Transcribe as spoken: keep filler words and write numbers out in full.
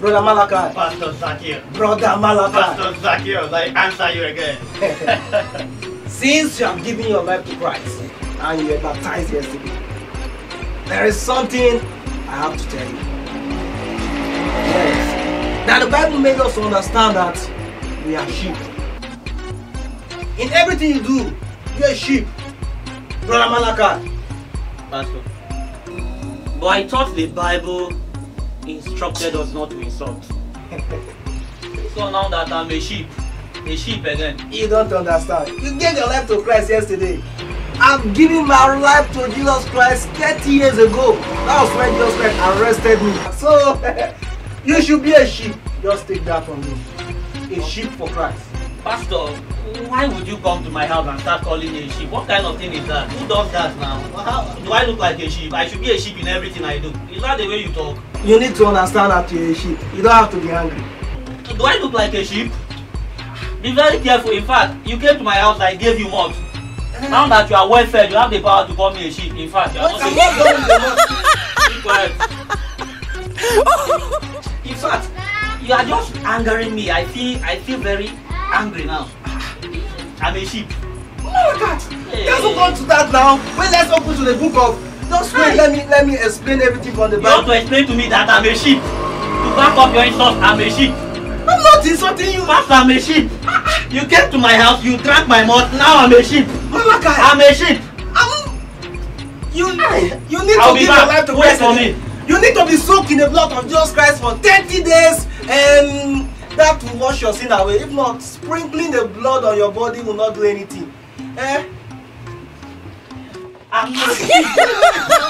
Brother Malachi. Pastor Zacchaeus. Brother Malachi. Pastor Zacchaeus, I answer you again. Since you have given your life to Christ and you were baptized yesterday, there is something I have to tell you. Yes. Now the Bible made us understand that we are sheep. In everything you do, you're a sheep. Brother Malachi. Pastor. But I thought the Bible instructed us not to insult. So now that I'm a sheep, a sheep again. You don't understand. You gave your life to Christ yesterday. I'm giving my life to Jesus Christ thirty years ago. That was when Jesus Christ arrested me. So you should be a sheep. Just take that from me. A sheep for Christ. Pastor, why would you come to my house and start calling me a sheep? What kind of thing is that? Who does that now? How do I look like a sheep? I should be a sheep in everything I do. Is that the way you talk? You need to understand that you're a sheep. You don't have to be angry. Do I look like a sheep? Be very careful. In fact, you came to my house, I gave you malt. Now that you are well fed, you have the power to call me a sheep. In fact, you are not a sheep. Keep quiet. In fact, you are just angering me. I feel I feel very angry now. I'm a sheep. Oh my God! Hey. Let's move on to that now. Well, let's open to the book of. Just wait. Let me let me explain everything from the Bible. You want to explain to me that I'm a sheep? To back up your insult, I'm a sheep. I'm not insulting you. Pastor, I'm a sheep. You came to my house, you drank my mouth. Now I'm a sheep. Malachi, I'm a sheep. I'm. You you need I'll to be give back. your life to Wait Christ. for me. You need to be soaked in the blood of Jesus Christ for thirty days, and that will wash your sin away. If not, sprinkling the blood on your body will not do anything. Eh? I'm not a sheep.